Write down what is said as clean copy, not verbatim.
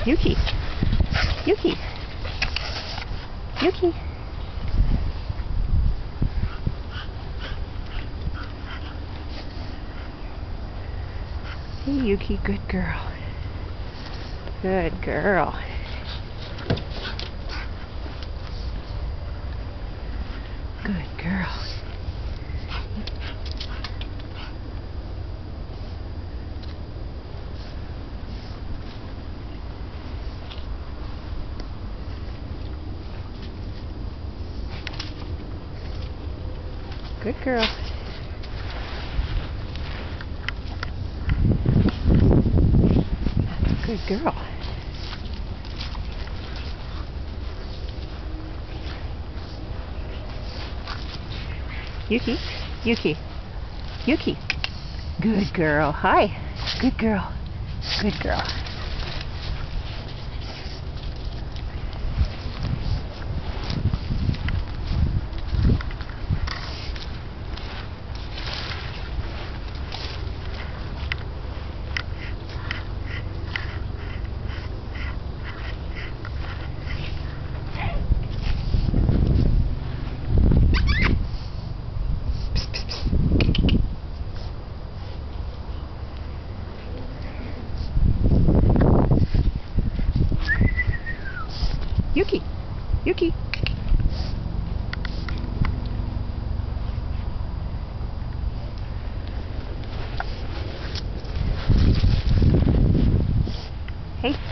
Yuki. Yuki. Yuki. Hey, Yuki, good girl. Good girl. Good girl. Good girl. That's a good girl. Yuki, Yuki, Yuki. Good girl. Hi. Good girl. Good girl. Yuki, Yuki. Hey.